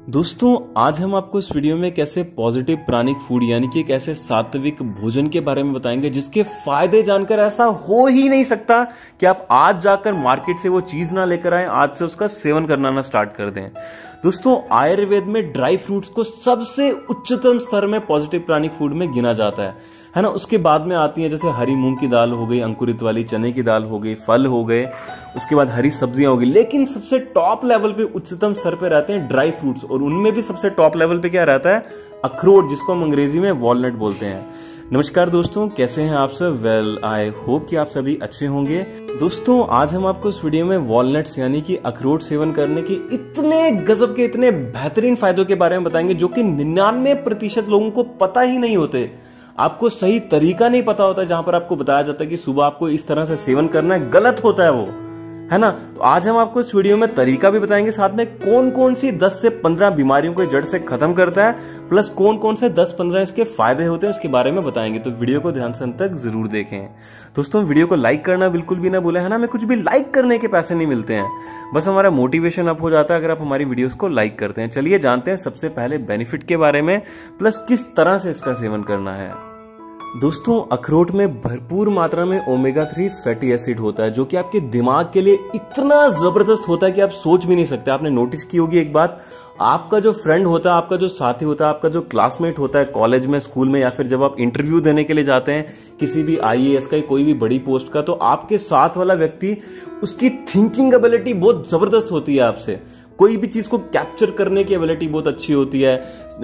दोस्तों आज हम आपको इस वीडियो में कैसे पॉजिटिव प्राणिक फूड यानी कि एक ऐसे सात्विक भोजन के बारे में बताएंगे जिसके फायदे जानकर ऐसा हो ही नहीं सकता कि आप आज जाकर मार्केट से वो चीज ना लेकर आए, आज से उसका सेवन करना ना स्टार्ट कर दें। दोस्तों आयुर्वेद में ड्राई फ्रूट्स को सबसे उच्चतम स्तर में पॉजिटिव प्राणिक फूड में गिना जाता है ना। उसके बाद में आती है जैसे हरी मूंग की दाल हो गई, अंकुरित वाली चने की दाल हो गई, फल हो गए, उसके बाद हरी सब्जियां हो गई। लेकिन सबसे टॉप लेवल पे उच्चतम स्तर पे रहते हैं ड्राई फ्रूट्स, और उनमें भी सबसे टॉप लेवल पे क्या रहता है? अखरोट, जिसको हम अंग्रेजी में वॉलनट बोलते हैं। नमस्कार दोस्तों, कैसे हैं आप सब? वेल आई होप कि आप सभी अच्छे होंगे। दोस्तों आज हम आपको इस वीडियो में वॉलनट्स यानी कि अखरोट सेवन करने के इतने गजब के, इतने बेहतरीन फायदों के बारे में बताएंगे जो कि 99% लोगों को पता ही नहीं होते। आपको सही तरीका नहीं पता होता, जहां पर आपको बताया जाता है कि सुबह आपको इस तरह से सेवन करना है, गलत होता है वो, है ना। तो आज हम आपको इस वीडियो में तरीका भी बताएंगे, साथ में कौन कौन सी 10 से 15 बीमारियों को जड़ से खत्म करता है, प्लस कौन कौन से 10-15 इसके फायदे होते हैं उसके बारे में बताएंगे। तो वीडियो को ध्यान से अंत तक जरूर देखें। दोस्तों वीडियो को लाइक करना बिल्कुल भी ना भूलें, है ना। हमें कुछ भी लाइक करने के पैसे नहीं मिलते हैं, बस हमारा मोटिवेशन अप हो जाता है अगर आप हमारी वीडियोस को लाइक करते हैं। चलिए जानते हैं सबसे पहले बेनिफिट के बारे में, प्लस किस तरह से इसका सेवन करना है। दोस्तों अखरोट में भरपूर मात्रा में ओमेगा 3 फैटी एसिड होता है जो कि आपके दिमाग के लिए इतना जबरदस्त होता है कि आप सोच भी नहीं सकते। आपने नोटिस की होगी एक बात, आपका जो फ्रेंड होता है, आपका जो साथी होता है, आपका जो क्लासमेट होता है कॉलेज में, स्कूल में, या फिर जब आप इंटरव्यू देने के लिए जाते हैं किसी भी आईएएस का, कोई भी बड़ी पोस्ट का, तो आपके साथ वाला व्यक्ति, उसकी थिंकिंग एबिलिटी बहुत जबरदस्त होती है। आपसे कोई भी चीज को कैप्चर करने की एबिलिटी बहुत अच्छी होती है,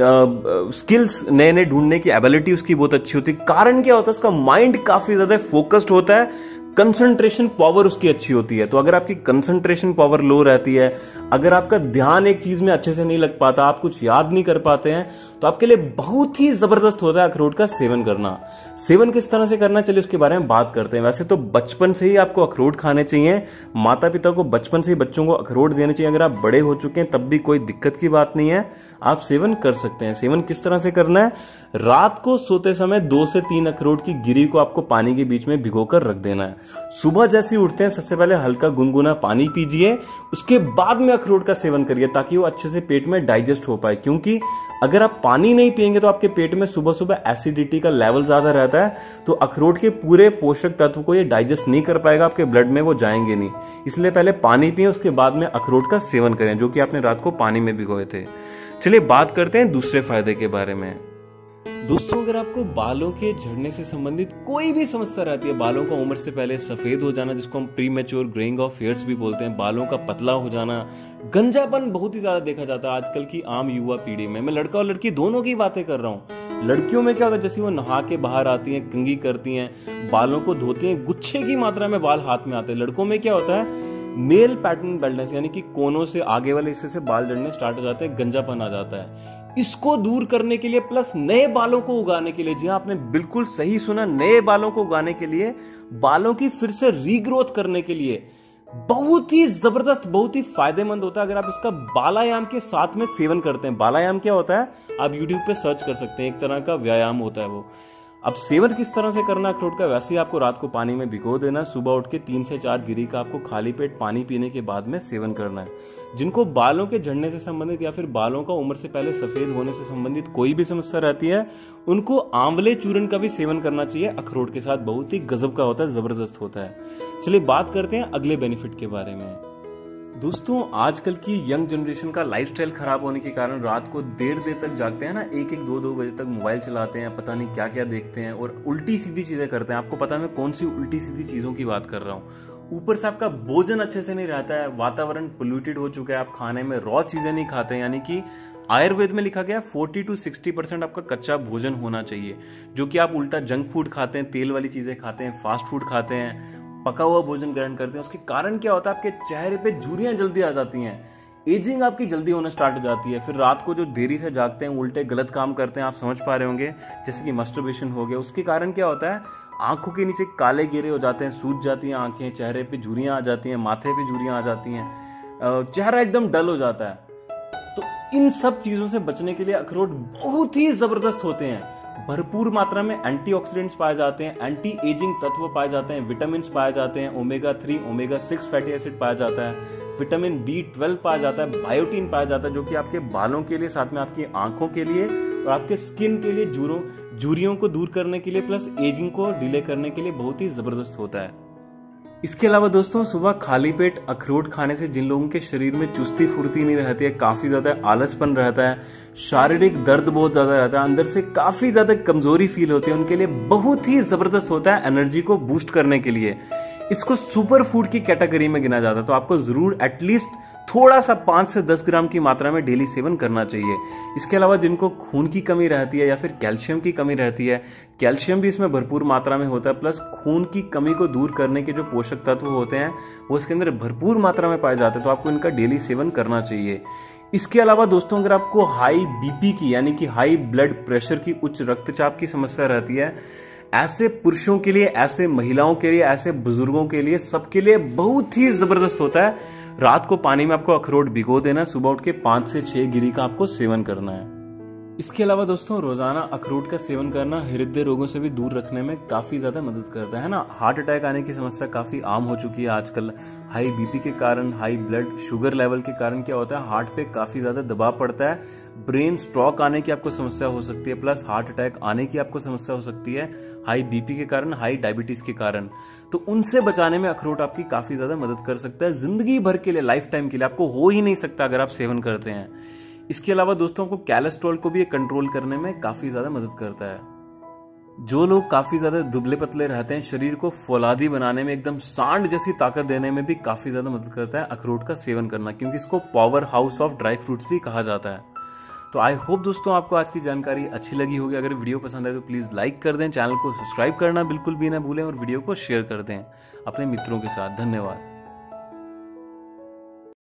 स्किल्स नए नए ढूंढने की एबिलिटी उसकी बहुत अच्छी होती है। कारण क्या होता है? उसका माइंड काफी ज्यादा फोकस्ड होता है, कंसंट्रेशन पावर उसकी अच्छी होती है। तो अगर आपकी कंसंट्रेशन पावर लो रहती है, अगर आपका ध्यान एक चीज में अच्छे से नहीं लग पाता, आप कुछ याद नहीं कर पाते हैं, तो आपके लिए बहुत ही जबरदस्त होता है अखरोट का सेवन करना। सेवन किस तरह से करना, चलिए उसके बारे में बात करते हैं। वैसे तो बचपन से ही आपको अखरोट खाने चाहिए, माता पिता को बचपन से ही बच्चों को अखरोट देने चाहिए। अगर आप बड़े हो चुके हैं तब भी कोई दिक्कत की बात नहीं है, आप सेवन कर सकते हैं। सेवन किस तरह से करना है? रात को सोते समय 2 से 3 अखरोट की गिरी को आपको पानी के बीच में भिगोकर रख देना है। सुबह जैसे ही उठते हैं सबसे पहले हल्का गुनगुना पानी पीजिए, उसके बाद में अखरोट का सेवन करिए ताकि वो अच्छे से पेट में डाइजेस्ट हो पाए। क्योंकि अगर आप पानी नहीं पिएंगे तो आपके पेट में सुबह सुबह एसिडिटी का लेवल ज्यादा रहता है, तो अखरोट के पूरे पोषक तत्व को ये डाइजेस्ट नहीं कर पाएगा, आपके ब्लड में वो जाएंगे नहीं। इसलिए पहले पानी पिए, उसके बाद में अखरोट का सेवन करें जो कि आपने रात को पानी में भिगोए थे। चलिए बात करते हैं दूसरे फायदे के बारे में। दोस्तों अगर आपको बालों के झड़ने से संबंधित कोई भी समस्या रहती है, बालों का उम्र से पहले सफेद हो जाना जिसको हम प्रीमेच्योर ग्रेइंग ऑफ हेयर्स भी बोलते हैं, बालों का पतला हो जाना, गंजापन बहुत ही ज्यादा देखा जाता है आजकल की आम युवा पीढ़ी में। मैं लड़का और लड़की दोनों की बातें कर रहा हूँ। लड़कियों में क्या होता है, जैसे वो नहा के बाहर आती हैं, कंघी करती हैं, बालों को धोती हैं, गुच्छे की मात्रा में बाल हाथ में आते हैं। लड़कों में क्या होता है? मेल पैटर्न बेल्टनेस यानी कि कोनों से आगे वाले हिस्से से बाल झड़ने स्टार्ट हो जाते हैं, गंजापन आ जाता है। इसको दूर करने के लिए प्लस नए बालों को उगाने के लिए, जी हाँ आपने बिल्कुल सही सुना, नए बालों को उगाने के लिए, बालों की फिर से रीग्रोथ करने के लिए बहुत ही जबरदस्त, बहुत ही फायदेमंद होता है अगर आप इसका बालायाम के साथ में सेवन करते हैं। बालायाम क्या होता है? आप YouTube पे सर्च कर सकते हैं, एक तरह का व्यायाम होता है वो। अब सेवन किस तरह से करना अखरोट का? वैसे ही आपको रात को पानी में भिगो देना, सुबह उठ के 3 से 4 गिरी का आपको खाली पेट पानी पीने के बाद में सेवन करना है। जिनको बालों के झड़ने से संबंधित या फिर बालों का उम्र से पहले सफेद होने से संबंधित कोई भी समस्या रहती है, उनको आंवले चूर्ण का भी सेवन करना चाहिए अखरोट के साथ, बहुत ही गजब का होता है, जबरदस्त होता है। चलिए बात करते हैं अगले बेनिफिट के बारे में। दोस्तों आजकल की यंग जनरेशन का लाइफस्टाइल खराब होने के कारण रात को देर तक जागते हैं ना, 1-1, 2-2 बजे तक मोबाइल चलाते हैं, पता नहीं क्या क्या देखते हैं और उल्टी सीधी चीजें करते हैं। आपको पता है मैं कौन सी उल्टी सीधी चीजों की बात कर रहा हूँ। ऊपर से आपका भोजन अच्छे से नहीं रहता है, वातावरण पोल्यूटेड हो चुका है, आप खाने में रॉ चीजें नहीं खाते हैं, यानी कि आयुर्वेद में लिखा गया 40 to 60% आपका कच्चा भोजन होना चाहिए, जो कि आप उल्टा जंक फूड खाते हैं, तेल वाली चीजें खाते हैं, फास्ट फूड खाते हैं, पका हुआ भोजन ग्रहण करते हैं। उसके कारण क्या होता है? आपके चेहरे पे झुर्रियां जल्दी आ जाती हैं, एजिंग आपकी जल्दी होना स्टार्ट हो जाती है। फिर रात को जो देरी से जागते हैं, उल्टे गलत काम करते हैं, आप समझ पा रहे होंगे, जैसे कि मस्टरबेशन हो गया। उसके कारण क्या होता है? आंखों के नीचे काले घेरे हो जाते हैं, सूज जाती हैं आंखें, चेहरे पे झुर्रियां आ जाती हैं, माथे पे झुर्रियां आ जाती हैं, चेहरा एकदम डल हो जाता है। तो इन सब चीजों से बचने के लिए अखरोट बहुत ही जबरदस्त होते हैं। भरपूर मात्रा में एंटीऑक्सीडेंट्स पाए जाते हैं, एंटी एजिंग तत्व पाए जाते हैं, विटामिन पाए जाते हैं, ओमेगा 3, ओमेगा 6 फैटी एसिड पाया जाता है, विटामिन B12 पाया जाता है, बायोटीन पाया जाता है, जो कि आपके बालों के लिए, साथ में आपकी आंखों के लिए और आपके स्किन के लिए, झुर्रियों को दूर करने के लिए, प्लस एजिंग को डिले करने के लिए बहुत ही जबरदस्त होता है। इसके अलावा दोस्तों सुबह खाली पेट अखरोट खाने से जिन लोगों के शरीर में चुस्ती फुर्ती नहीं रहती है, काफी ज्यादा आलसपन रहता है, शारीरिक दर्द बहुत ज्यादा रहता है, अंदर से काफी ज्यादा कमजोरी फील होती है, उनके लिए बहुत ही जबरदस्त होता है एनर्जी को बूस्ट करने के लिए। इसको सुपर फूड की कैटेगरी में गिना जाता है, तो आपको जरूर एटलीस्ट थोड़ा सा 5 से 10 ग्राम की मात्रा में डेली सेवन करना चाहिए। इसके अलावा जिनको खून की कमी रहती है या फिर कैल्शियम की कमी रहती है, कैल्शियम भी इसमें भरपूर मात्रा में होता है, प्लस खून की कमी को दूर करने के जो पोषक तत्व होते हैं वो इसके अंदर भरपूर मात्रा में पाए जाते हैं, तो आपको इनका डेली सेवन करना चाहिए। इसके अलावा दोस्तों अगर आपको हाई बीपी की यानी कि हाई ब्लड प्रेशर की, उच्च रक्तचाप की समस्या रहती है, ऐसे पुरुषों के लिए, ऐसे महिलाओं के लिए, ऐसे बुजुर्गों के लिए, सबके लिए बहुत ही जबरदस्त होता है। रात को पानी में आपको अखरोट भिगो देना, सुबह उठ के 5 से 6 गिरी का आपको सेवन करना है। इसके अलावा दोस्तों रोजाना अखरोट का सेवन करना हृदय रोगों से भी दूर रखने में काफी ज्यादा मदद करता है ना। हार्ट अटैक आने की समस्या काफी आम हो चुकी है आजकल। हाई बीपी के कारण, हाई ब्लड शुगर लेवल के कारण क्या होता है, हार्ट पे काफी ज्यादा दबाव पड़ता है, ब्रेन स्ट्रोक आने की आपको समस्या हो सकती है, प्लस हार्ट अटैक आने की आपको समस्या हो सकती है हाई बीपी के कारण, हाई डायबिटीज के कारण। तो उनसे बचाने में अखरोट आपकी काफी ज्यादा मदद कर सकता है, जिंदगी भर के लिए, लाइफ टाइम के लिए आपको हो ही नहीं सकता अगर आप सेवन करते हैं। इसके अलावा दोस्तों को कोलेस्ट्रॉल को भी कंट्रोल करने में काफी ज्यादा मदद करता है। जो लोग काफी ज्यादा दुबले पतले रहते हैं, शरीर को फौलादी बनाने में, एकदम सांड जैसी ताकत देने में भी काफी ज्यादा मदद करता है अखरोट का सेवन करना, क्योंकि इसको powerhouse of dry fruits भी कहा जाता है। तो आई होप दोस्तों आपको आज की जानकारी अच्छी लगी होगी। अगर वीडियो पसंद आए तो प्लीज लाइक कर दें, चैनल को सब्सक्राइब करना बिल्कुल भी ना भूलें और वीडियो को शेयर कर दें अपने मित्रों के साथ। धन्यवाद।